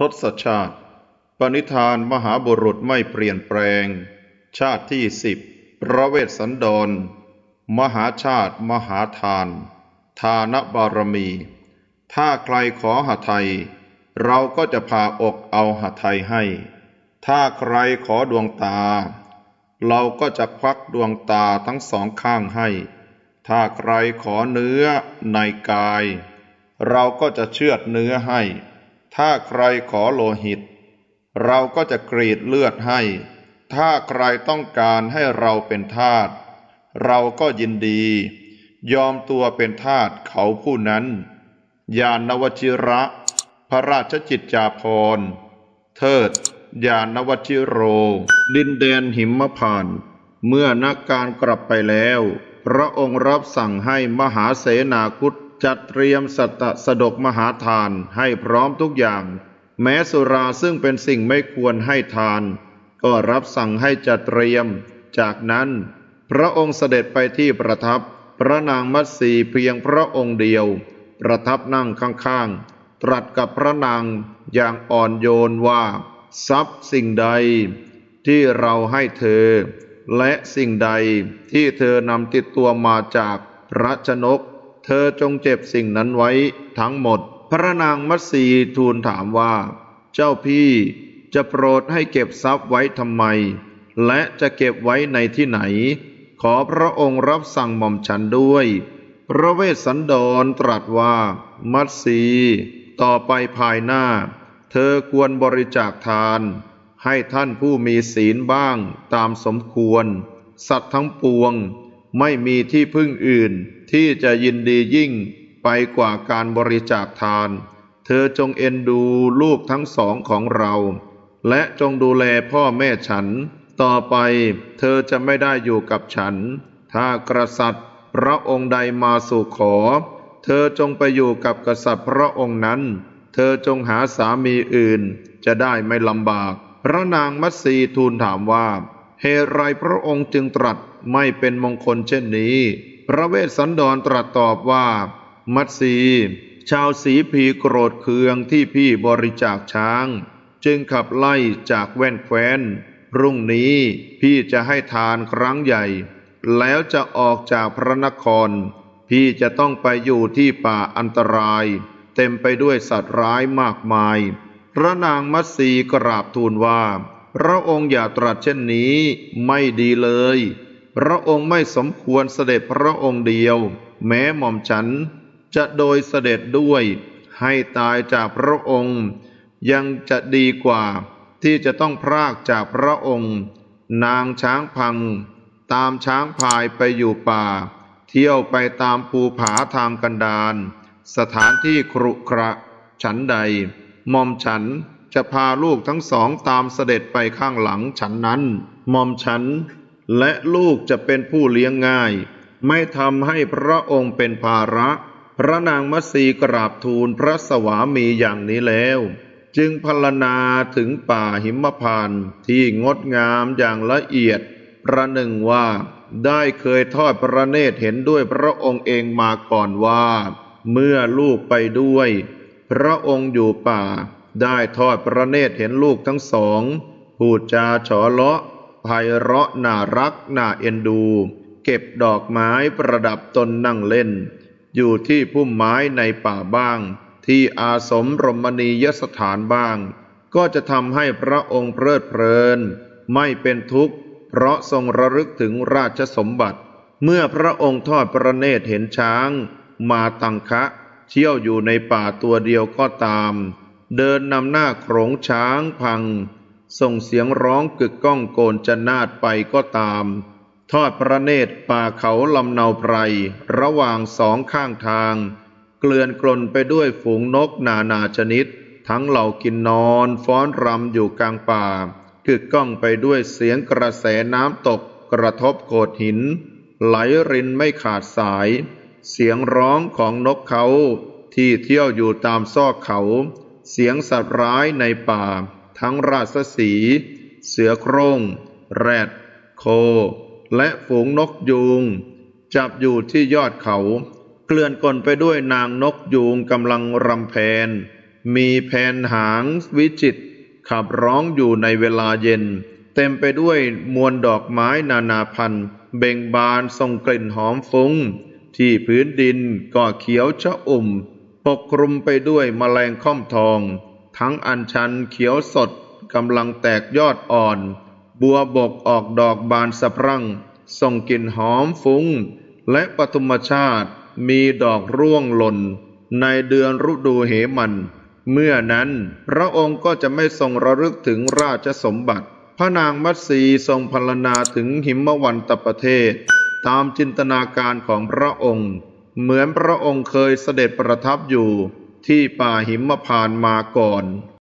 ทศชาติปณิธานมหาบุรุษไม่เปลี่ยนแปลงชาติที่10พระเวสสันดรมหาชาติมหาทานทานบารมีถ้าใครขอหทัยเราก็จะพาอกเอาหทัยให้ถ้าใครขอดวงตาเราก็จะควักดวงตาทั้งสองข้างให้ถ้าใครขอเนื้อในกายเราก็จะเชือดเนื้อให้ถ้าใครขอโลหิตเราก็จะกรีดเลือดให้ถ้าใครต้องการให้เราเป็นทาสเราก็ยินดียอมตัวเป็นทาสเขาผู้นั้นญาณวชิระพระราชจิตจาภรณ์เทิดญาณวชิโรดินแดนหิมพานต์เมื่อนักการกลับไปแล้วพระองค์รับสั่งให้มหาเสนาคุตจัดเตรียมสัตสดกมหาทานให้พร้อมทุกอย่างแม้สุราซึ่งเป็นสิ่งไม่ควรให้ทานก็รับสั่งให้จัดเตรียมจากนั้นพระองค์เสด็จไปที่ประทับพระนางมัตสีเพียงพระองค์เดียวประทับนั่งข้างๆตรัสกับพระนางอย่างอ่อนโยนว่าทรัพย์สิ่งใดที่เราให้เธอและสิ่งใดที่เธอนำติดตัวมาจากพระชนกเธอจงเก็บสิ่งนั้นไว้ทั้งหมดพระนางมัตสีทูลถามว่าเจ้าพี่จะโปรดให้เก็บทรัพย์ไว้ทำไมและจะเก็บไว้ในที่ไหนขอพระองค์รับสั่งหม่อมฉันด้วยพระเวสสันดรตรัสว่ามัตสีต่อไปภายหน้าเธอควรบริจาคทานให้ท่านผู้มีศีลบ้างตามสมควรสัตว์ทั้งปวงไม่มีที่พึ่งอื่นที่จะยินดียิ่งไปกว่าการบริจาคทานเธอจงเอ็นดูลูกทั้งสองของเราและจงดูแลพ่อแม่ฉันต่อไปเธอจะไม่ได้อยู่กับฉันถ้ากษัตริย์พระองค์ใดมาสู่ขอเธอจงไปอยู่กับกษัตริย์พระองค์นั้นเธอจงหาสามีอื่นจะได้ไม่ลำบากพระนางมัตสีทูลถามว่าเหตุไรพระองค์จึงตรัสไม่เป็นมงคลเช่นนี้พระเวสสันดรตรัสตอบว่ามัตสีชาวสีพีโกรธเคืองที่พี่บริจาคช้างจึงขับไล่จากแว่นแคว้นพรุ่งนี้พี่จะให้ทานครั้งใหญ่แล้วจะออกจากพระนครพี่จะต้องไปอยู่ที่ป่าอันตรายเต็มไปด้วยสัตว์ร้ายมากมายพระนางมัตสีกราบทูลว่าพระองค์อย่าตรัสเช่นนี้ไม่ดีเลยพระองค์ไม่สมควรเสด็จพระองค์เดียวแม้หม่อมฉันจะโดยเสด็จด้วยให้ตายจากพระองค์ยังจะดีกว่าที่จะต้องพรากจากพระองค์นางช้างพังตามช้างพายไปอยู่ป่าเที่ยวไปตามภูผาทางกันดารสถานที่ครุขระฉันใดหม่อมฉันจะพาลูกทั้งสองตามเสด็จไปข้างหลังฉันนั้นหม่อมฉันและลูกจะเป็นผู้เลี้ยงง่ายไม่ทำให้พระองค์เป็นภาระพระนางมัตสีกราบทูลพระสวามีอย่างนี้แล้วจึงพรรณนาถึงป่าหิมพานต์ที่งดงามอย่างละเอียดประหนึ่งว่าได้เคยทอดพระเนตรเห็นด้วยพระองค์เองมาก่อนว่าเมื่อลูกไปด้วยพระองค์อยู่ป่าได้ทอดพระเนตรเห็นลูกทั้งสองพูดจาฉอเลาะไพเราะน่ารักน่าเอ็นดูเก็บดอกไม้ประดับตนนั่งเล่นอยู่ที่พุ่มไม้ในป่าบ้างที่อาสมรมณียสถานบ้างก็จะทำให้พระองค์เพลิดเพลินไม่เป็นทุกข์เพราะทรงระลึกถึงราชสมบัติเมื่อพระองค์ทอดพระเนตรเห็นช้างมาตังคะเที่ยวอยู่ในป่าตัวเดียวก็ตามเดินนำหน้าโขลงช้างพังส่งเสียงร้องกึกก้องโกนจนาดไปก็ตามทอดพระเนตรป่าเขาลำเนาไพรระหว่างสองข้างทางเกลื่อนกล่นไปด้วยฝูงนกนานาชนิดทั้งเหล่ากินนอนฟ้อนรำอยู่กลางป่ากึกก้องไปด้วยเสียงกระแสน้ำตกกระทบโขดหินไหลรินไม่ขาดสายเสียงร้องของนกเขาที่เที่ยวอยู่ตามซอกเขาเสียงสัตว์ร้ายในป่าทั้งราชสีห์เสือโคร่งแรดโคและฝูงนกยูงจับอยู่ที่ยอดเขาเกลื่อนกล่นไปด้วยนางนกยูงกำลังรำแพนมีแผนหางวิจิตรขับร้องอยู่ในเวลาเย็นเต็มไปด้วยมวลดอกไม้นานาพันธุ์เบ่งบานส่งกลิ่นหอมฟุ้งที่พื้นดินก็เขียวชอุ่มปกคลุมไปด้วยแมลงค่อมทองทั้งอัญชันเขียวสดกำลังแตกยอดอ่อนบัวบกออกดอกบานสะพรั่งส่งกลิ่นหอมฟุ้งและปฐุมชาติมีดอกร่วงหล่นในเดือนฤดูเหมันเมื่อนั้นพระองค์ก็จะไม่ทรงระลึกถึงราชสมบัติพระนางมัตสีทรงพรรณนาถึงหิมวันตประเทศตามจินตนาการของพระองค์เหมือนพระองค์เคยเสด็จประทับอยู่ที่ป่าหิมพานต์มาก่อน